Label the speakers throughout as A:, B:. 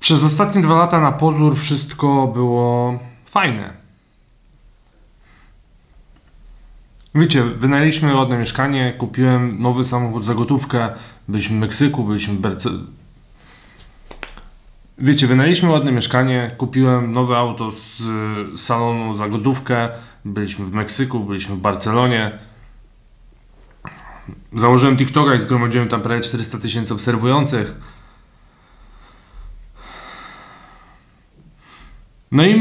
A: Przez ostatnie 2 lata na pozór wszystko było fajne. Wiecie, wynajęliśmy ładne mieszkanie, kupiłem nowy samochód za gotówkę, byliśmy w Meksyku, byliśmy w Wiecie, wynajęliśmy ładne mieszkanie, kupiłem nowe auto z salonu za gotówkę, byliśmy w Meksyku, byliśmy w Barcelonie. Założyłem TikToka i zgromadziłem tam prawie 400 000 obserwujących. No i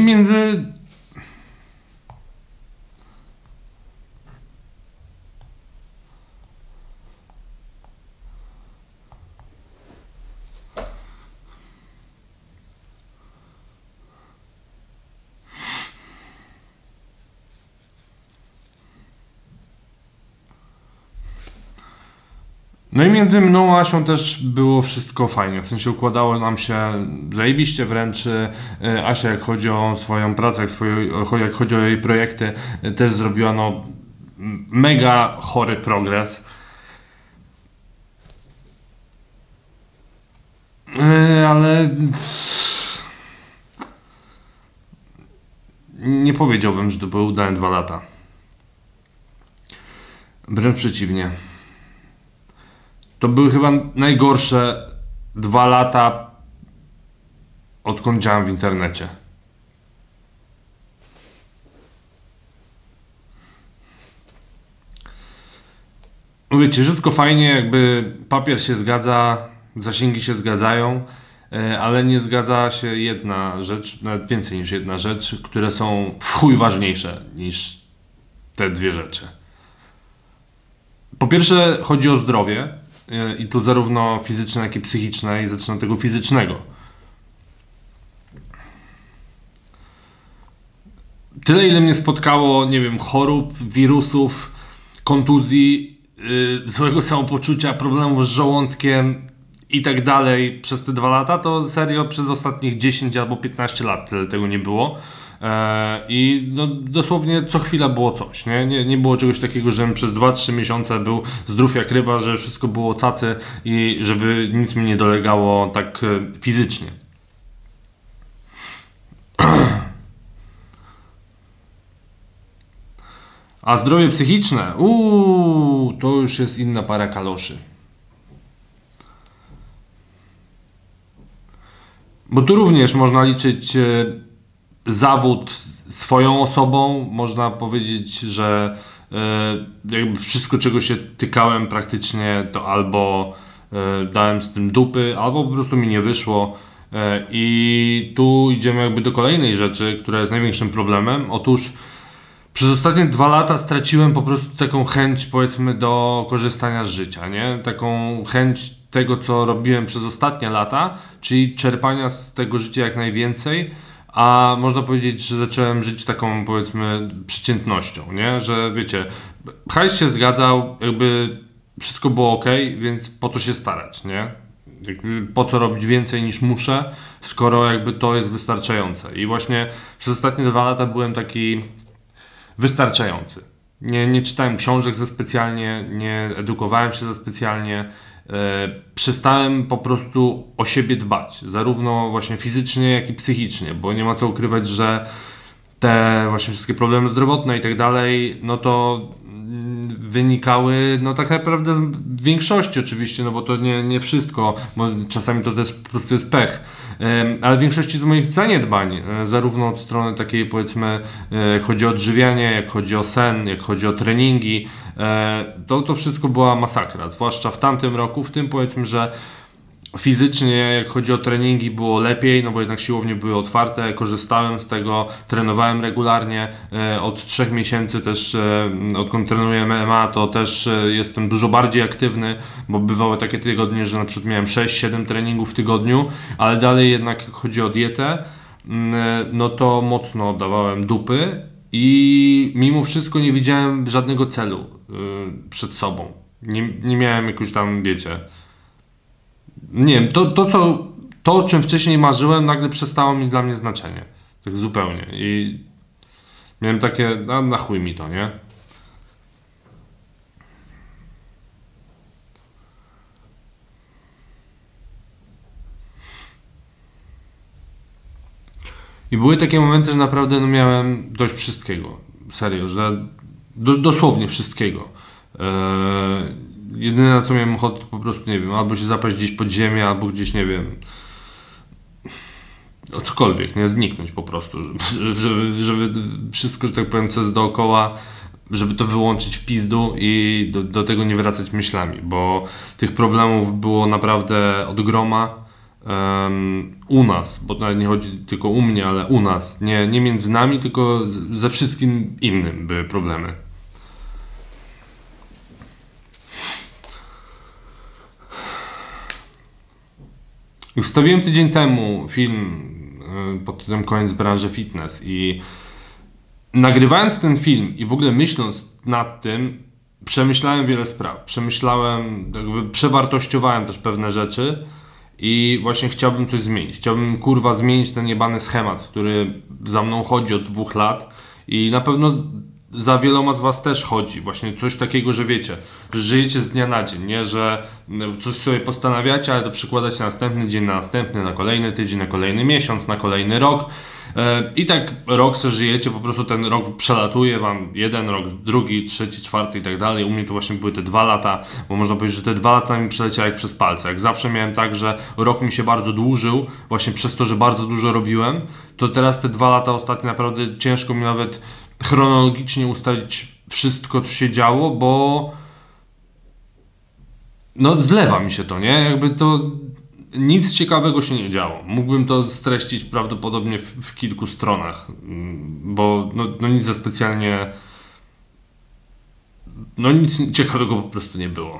A: między mną a Asią też było wszystko fajnie, w sensie układało nam się zajebiście, wręcz Asia, jak chodzi o swoją pracę, jak chodzi o jej projekty, też zrobiła mega chory progres. Ale nie powiedziałbym, że to były udane 2 lata. Wręcz przeciwnie. To były chyba najgorsze 2 lata, odkąd działam w internecie. No wiecie, wszystko fajnie, jakby papier się zgadza, zasięgi się zgadzają, ale nie zgadza się jedna rzecz, nawet więcej niż jedna rzecz, które są w chuj ważniejsze niż te 2 rzeczy. Po pierwsze chodzi o zdrowie i tu zarówno fizyczne, jak i psychiczne, i zacznę od tego fizycznego. Tyle, ile mnie spotkało, nie wiem, chorób, wirusów, kontuzji, złego samopoczucia, problemów z żołądkiem i tak dalej przez te 2 lata, to serio przez ostatnich 10 albo 15 lat tyle tego nie było. I no, dosłownie co chwila było coś, nie było czegoś takiego, żebym przez 2-3 miesiące był zdrów jak ryba, że wszystko było cacy i żeby nic mi nie dolegało tak fizycznie. A zdrowie psychiczne, to już jest inna para kaloszy. Bo tu również można liczyć zawód swoją osobą. Można powiedzieć, że jakby wszystko, czego się tykałem praktycznie, to albo dałem z tym dupy, albo po prostu mi nie wyszło. I tu idziemy jakby do kolejnej rzeczy, która jest największym problemem. Otóż przez ostatnie 2 lata straciłem po prostu taką chęć, powiedzmy, do korzystania z życia, nie? Taką chęć tego, co robiłem przez ostatnie lata, czyli czerpania z tego życia jak najwięcej, a można powiedzieć, że zacząłem żyć taką, powiedzmy, przeciętnością, nie? Że wiecie, hajs się zgadzał, jakby wszystko było ok, więc po co się starać, nie? Jakby po co robić więcej niż muszę, skoro jakby to jest wystarczające. I właśnie przez ostatnie 2 lata byłem taki wystarczający. Nie czytałem książek za specjalnie, nie edukowałem się za specjalnie. Przestałem po prostu o siebie dbać, zarówno właśnie fizycznie, jak i psychicznie, bo nie ma co ukrywać, że te właśnie wszystkie problemy zdrowotne i tak dalej, no to wynikały, no tak naprawdę z większości oczywiście, no bo to nie wszystko, bo czasami to też po prostu jest pech, ale w większości z moich zaniedbań, zarówno od strony takiej, powiedzmy, jak chodzi o odżywianie, jak chodzi o sen, jak chodzi o treningi, to wszystko była masakra, zwłaszcza w tamtym roku, w tym powiedzmy, że fizycznie, jak chodzi o treningi, było lepiej, no bo jednak siłownie były otwarte, korzystałem z tego, trenowałem regularnie. Od 3 miesięcy też, odkąd trenuję MMA, to też jestem dużo bardziej aktywny, bo bywały takie tygodnie, że na przykład miałem 6-7 treningów w tygodniu, ale dalej jednak jak chodzi o dietę, no to mocno dawałem dupy i mimo wszystko nie widziałem żadnego celu przed sobą. Nie miałem jakoś tam, wiecie... Nie wiem, to o czym wcześniej marzyłem, nagle przestało mieć dla mnie znaczenie. Tak zupełnie. I miałem takie, na chuj mi to, nie? I były takie momenty, że naprawdę no, miałem dość wszystkiego. Serio, że dosłownie wszystkiego. Jedyne na co miałem ochotę to po prostu, nie wiem, albo się zapaść gdzieś pod ziemię, albo gdzieś, nie wiem, o cokolwiek, nie? Zniknąć po prostu, żeby wszystko, że tak powiem, co jest dookoła, żeby to wyłączyć w pizdu i do tego nie wracać myślami, bo tych problemów było naprawdę od groma u nas, bo nawet nie chodzi tylko u mnie, ale u nas, nie między nami, tylko ze wszystkim innym były problemy. Wstawiłem tydzień temu film pod tytułem Koniec branży fitness i nagrywając ten film i w ogóle myśląc nad tym, przemyślałem wiele spraw. Przemyślałem, jakby przewartościowałem też pewne rzeczy i właśnie chciałbym coś zmienić. Chciałbym kurwa zmienić ten jebany schemat, który za mną chodzi od 2 lat i na pewno za wieloma z was też chodzi. Właśnie coś takiego, że wiecie, że żyjecie z dnia na dzień, nie? Że coś sobie postanawiacie, ale to przykładacie na następny dzień, na następny, na kolejny tydzień, na kolejny miesiąc, na kolejny rok. I tak rok sobie żyjecie, po prostu ten rok przelatuje wam, jeden rok, drugi, trzeci, czwarty i tak dalej. U mnie to właśnie były te 2 lata, bo można powiedzieć, że te 2 lata mi przeleciały jak przez palce. Jak zawsze miałem tak, że rok mi się bardzo dłużył, właśnie przez to, że bardzo dużo robiłem, to teraz te 2 lata ostatnie naprawdę ciężko mi nawet chronologicznie ustalić wszystko, co się działo, bo no zlewa mi się to, nie? Jakby to nic ciekawego się nie działo. Mógłbym to streścić prawdopodobnie w kilku stronach, bo no nic za specjalnie, no nic ciekawego po prostu nie było.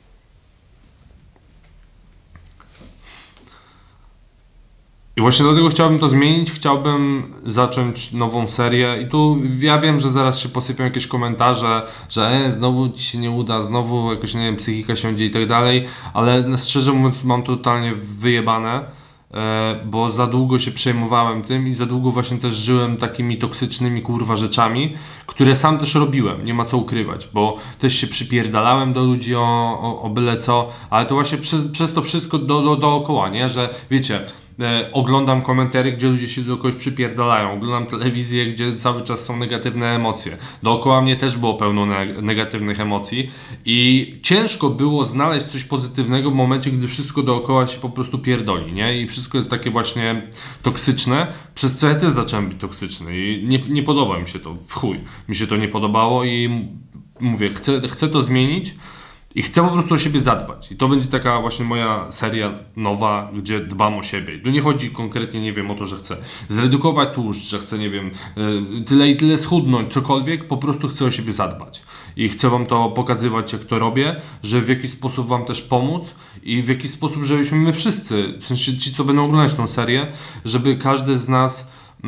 A: I właśnie dlatego chciałbym to zmienić, chciałbym zacząć nową serię i tu ja wiem, że zaraz się posypią jakieś komentarze, że znowu ci się nie uda, znowu jakoś, nie wiem, psychika siądzie i tak dalej, ale szczerze mówiąc mam to totalnie wyjebane, bo za długo się przejmowałem tym i za długo właśnie też żyłem takimi toksycznymi kurwa rzeczami, które sam też robiłem, nie ma co ukrywać, bo też się przypierdalałem do ludzi o byle co, ale to właśnie przez to wszystko dookoła, nie, że wiecie, oglądam komentary, gdzie ludzie się do kogoś przypierdalają, oglądam telewizję, gdzie cały czas są negatywne emocje. Dookoła mnie też było pełno negatywnych emocji i ciężko było znaleźć coś pozytywnego w momencie, gdy wszystko dookoła się po prostu pierdoli, nie? I wszystko jest takie właśnie toksyczne, przez co ja też zacząłem być toksyczny i nie podoba mi się to, w chuj. Mi się to nie podobało i mówię, chcę to zmienić. I chcę po prostu o siebie zadbać. I to będzie taka właśnie moja seria nowa, gdzie dbam o siebie. Tu nie chodzi konkretnie, nie wiem, o to, że chcę zredukować tłuszcz, że chcę, nie wiem, tyle i tyle schudnąć, cokolwiek. Po prostu chcę o siebie zadbać. I chcę wam to pokazywać, jak to robię, że w jakiś sposób wam też pomóc i w jakiś sposób, żebyśmy my wszyscy, w sensie ci, co będą oglądać tą serię, żeby każdy z nas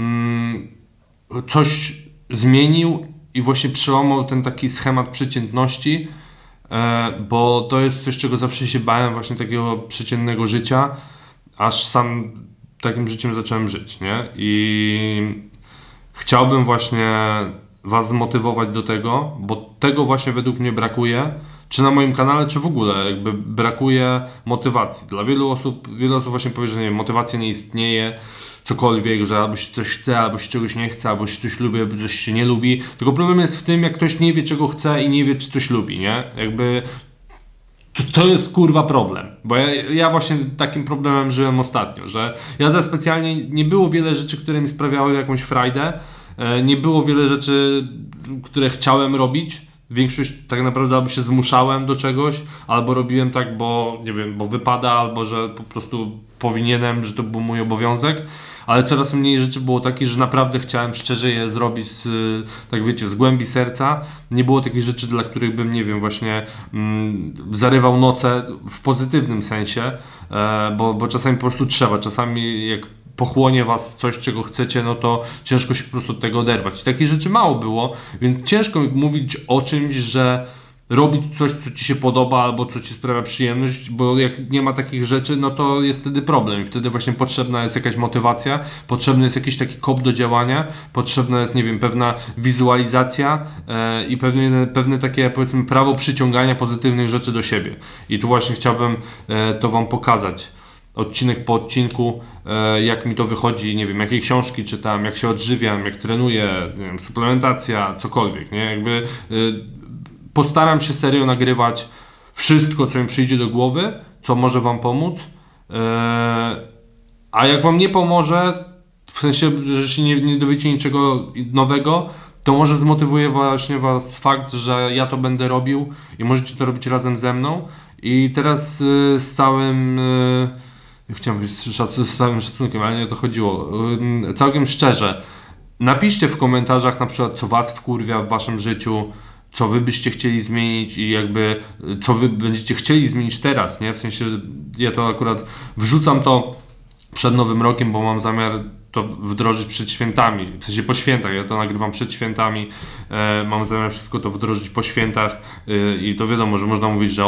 A: coś zmienił i właśnie przełamał ten taki schemat przeciętności, bo to jest coś, czego zawsze się bałem, właśnie takiego przeciętnego życia, aż sam takim życiem zacząłem żyć, nie? I chciałbym właśnie was zmotywować do tego, bo tego właśnie według mnie brakuje, czy na moim kanale, czy w ogóle, jakby brakuje motywacji. Dla wiele osób właśnie powie, że nie wiem, motywacja nie istnieje, cokolwiek, że albo się coś chce, albo się czegoś nie chce, albo się coś lubi, albo coś się nie lubi. Tylko problem jest w tym, jak ktoś nie wie, czego chce i nie wie, czy coś lubi, nie? Jakby to jest kurwa problem, bo ja właśnie takim problemem żyłem ostatnio, że ja za specjalnie nie było wiele rzeczy, które mi sprawiały jakąś frajdę, nie było wiele rzeczy, które chciałem robić. Większość tak naprawdę albo się zmuszałem do czegoś, albo robiłem tak, bo nie wiem, bo wypada, albo że po prostu powinienem, że to był mój obowiązek, ale coraz mniej rzeczy było takich, że naprawdę chciałem szczerze je zrobić tak wiecie, z głębi serca. Nie było takich rzeczy, dla których bym, nie wiem, właśnie zarywał noce w pozytywnym sensie, bo czasami po prostu trzeba, czasami jak pochłonie was coś, czego chcecie, no to ciężko się po prostu od tego oderwać. I takich rzeczy mało było, więc ciężko mówić o czymś, że robić coś, co ci się podoba albo co ci sprawia przyjemność, bo jak nie ma takich rzeczy, no to jest wtedy problem i wtedy właśnie potrzebna jest jakaś motywacja, potrzebny jest jakiś taki kop do działania, potrzebna jest, nie wiem, pewna wizualizacja i pewne takie, powiedzmy, prawo przyciągania pozytywnych rzeczy do siebie. I tu właśnie chciałbym to wam pokazać. odcinek po odcinku, jak mi to wychodzi, nie wiem, jakie książki czytam, jak się odżywiam, jak trenuję, nie wiem, suplementacja, cokolwiek, nie? Jakby postaram się serio nagrywać wszystko, co mi przyjdzie do głowy, co może wam pomóc, a jak wam nie pomoże, w sensie, że się nie dowiecie niczego nowego, to może zmotywuje właśnie was fakt, że ja to będę robił i możecie to robić razem ze mną. I teraz z całym, chciałem powiedzieć z całym szacunkiem, ale nie o to chodziło, całkiem szczerze, napiszcie w komentarzach na przykład, co was wkurwia w waszym życiu, co wy byście chcieli zmienić i jakby co wy będziecie chcieli zmienić teraz, nie? W sensie, ja to akurat wrzucam to przed Nowym Rokiem, bo mam zamiar to wdrożyć przed świętami, w sensie po świętach, ja to nagrywam przed świętami, mam zamiar wszystko to wdrożyć po świętach i to wiadomo, że można mówić, że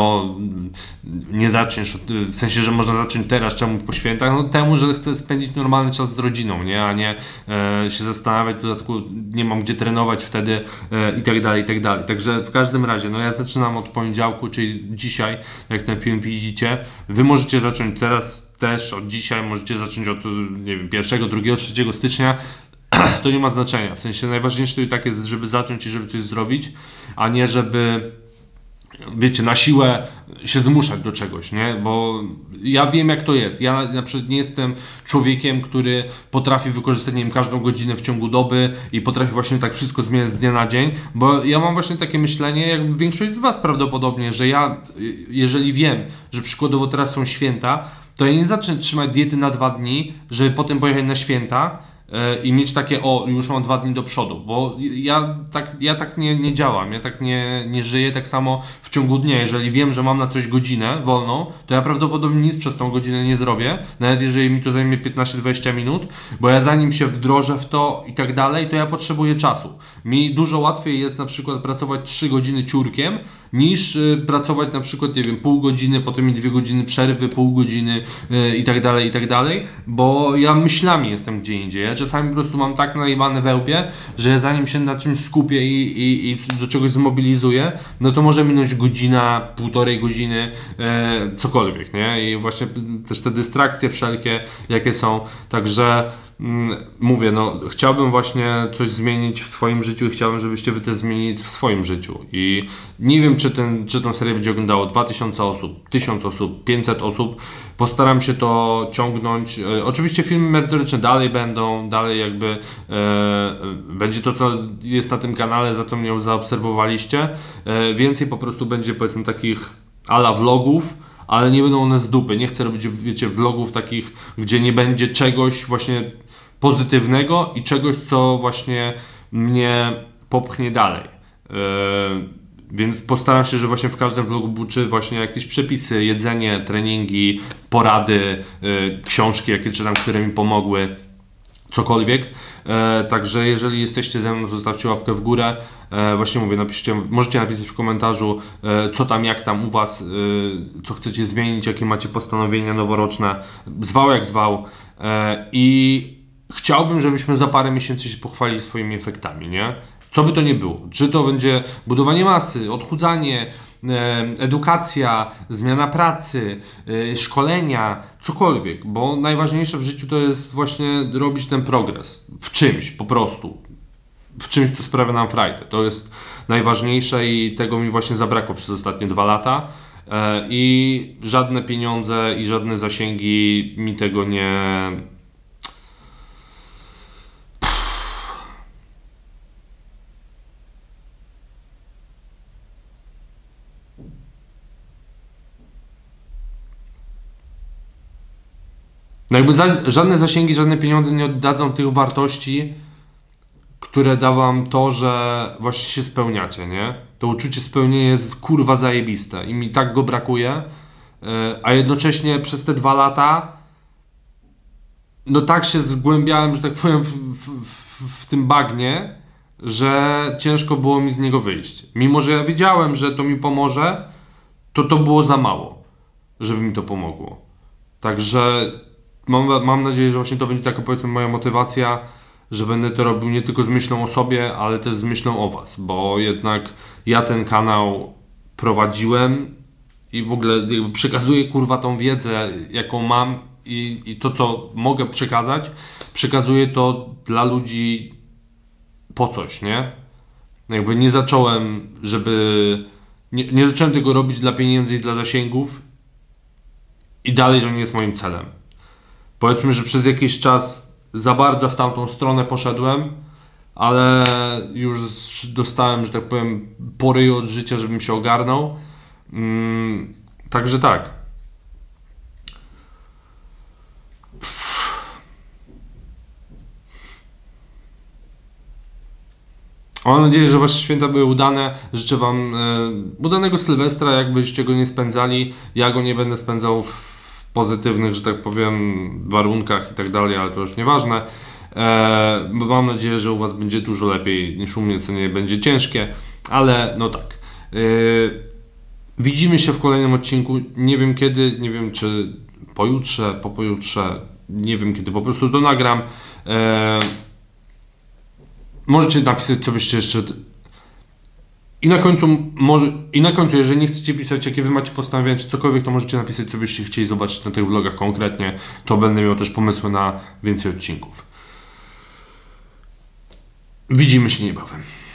A: nie zaczniesz, w sensie, że można zacząć teraz, czemu po świętach, no temu, że chcę spędzić normalny czas z rodziną, nie, a nie się zastanawiać, w dodatku nie mam gdzie trenować wtedy i tak dalej, i tak dalej. Także w każdym razie, no ja zaczynam od poniedziałku, czyli dzisiaj, jak ten film widzicie, wy możecie zacząć teraz, też od dzisiaj, możecie zacząć od, nie wiem, 1, 2, 3 stycznia, to nie ma znaczenia, w sensie najważniejsze to i tak jest, żeby zacząć i żeby coś zrobić, a nie żeby, wiecie, na siłę się zmuszać do czegoś, nie, bo ja wiem jak to jest, ja na przykład nie jestem człowiekiem, który potrafi wykorzystać, nie wiem, każdą godzinę w ciągu doby i potrafi właśnie tak wszystko zmieniać z dnia na dzień, bo ja mam właśnie takie myślenie, jak większość z was prawdopodobnie, że ja, jeżeli wiem, że przykładowo teraz są święta, to ja nie zacznę trzymać diety na 2 dni, żeby potem pojechać na święta i mieć takie, o, już mam 2 dni do przodu, bo ja tak nie działam, ja tak nie żyję, tak samo w ciągu dnia, jeżeli wiem, że mam na coś godzinę wolną, to ja prawdopodobnie nic przez tą godzinę nie zrobię, nawet jeżeli mi to zajmie 15-20 minut, bo ja zanim się wdrożę w to i tak dalej, to ja potrzebuję czasu. Mi dużo łatwiej jest na przykład pracować 3 godziny ciurkiem, niż pracować na przykład, nie wiem, pół godziny, potem mi 2 godziny przerwy, pół godziny i tak dalej, bo ja myślami jestem gdzie indziej. Ja czasami po prostu mam tak najebane we łbie, że ja zanim się na czymś skupię i do czegoś zmobilizuję, no to może minąć godzina, 1,5 godziny, cokolwiek, nie? I właśnie też te dystrakcje wszelkie, jakie są, także mówię, no chciałbym właśnie coś zmienić w swoim życiu i chciałbym, żebyście wy też zmienili w swoim życiu i nie wiem, czy tę serię będzie oglądało 2000 osób, 1000 osób, 500 osób, postaram się to ciągnąć, oczywiście filmy merytoryczne dalej będą, dalej jakby będzie to, co jest na tym kanale, za co mnie zaobserwowaliście, więcej po prostu będzie, powiedzmy, takich ala vlogów, ale nie będą one z dupy, nie chcę robić, wiecie, vlogów takich, gdzie nie będzie czegoś właśnie pozytywnego i czegoś, co właśnie mnie popchnie dalej. Więc postaram się, że właśnie w każdym vlogu buczy właśnie jakieś przepisy, jedzenie, treningi, porady, książki, jakie czytam, które mi pomogły, cokolwiek. Także jeżeli jesteście ze mną, zostawcie łapkę w górę. Właśnie mówię, napiszcie, możecie napisać w komentarzu, co tam, jak tam u was, co chcecie zmienić, jakie macie postanowienia noworoczne, zwał jak zwał. I chciałbym, żebyśmy za parę miesięcy się pochwalili swoimi efektami, nie? Co by to nie było. Czy to będzie budowanie masy, odchudzanie, edukacja, zmiana pracy, szkolenia, cokolwiek, bo najważniejsze w życiu to jest właśnie robić ten progres w czymś po prostu, w czymś, co sprawia nam frajdę. To jest najważniejsze i tego mi właśnie zabrakło przez ostatnie 2 lata i żadne pieniądze i żadne zasięgi mi tego nie... No jakby żadne zasięgi, żadne pieniądze nie oddadzą tych wartości, które da wam to, że właśnie się spełniacie, nie? To uczucie spełnienia jest kurwa zajebiste i mi tak go brakuje, a jednocześnie przez te 2 lata no tak się zgłębiałem, że tak powiem, w tym bagnie, że ciężko było mi z niego wyjść. Mimo że ja wiedziałem, że to mi pomoże, to było za mało, żeby mi to pomogło. Także mam nadzieję, że właśnie to będzie taka, powiedzmy, moja motywacja, że będę to robił nie tylko z myślą o sobie, ale też z myślą o was, bo jednak ja ten kanał prowadziłem i w ogóle jakby przekazuję kurwa tą wiedzę, jaką mam i to, co mogę przekazać, przekazuję to dla ludzi po coś, nie? Jakby nie zacząłem, nie zacząłem tego robić dla pieniędzy i dla zasięgów i dalej to nie jest moim celem. Powiedzmy, że przez jakiś czas za bardzo w tamtą stronę poszedłem, ale już dostałem, że tak powiem, pory od życia, żebym się ogarnął. Także tak. Mam nadzieję, że wasze święta były udane. Życzę wam udanego Sylwestra, jakbyście go nie spędzali. Ja go nie będę spędzał w pozytywnych, że tak powiem, warunkach i tak dalej, ale to już nieważne. Mam nadzieję, że u was będzie dużo lepiej niż u mnie, co nie będzie ciężkie, ale no tak. Widzimy się w kolejnym odcinku. Nie wiem kiedy, nie wiem czy pojutrze, po pojutrze, nie wiem kiedy po prostu to nagram. Możecie napisać, co byście jeszcze... I na końcu, jeżeli nie chcecie pisać, jakie wy macie postanowienia, czy cokolwiek, to możecie napisać, co byście chcieli zobaczyć na tych vlogach konkretnie. To będę miał też pomysły na więcej odcinków. Widzimy się niebawem.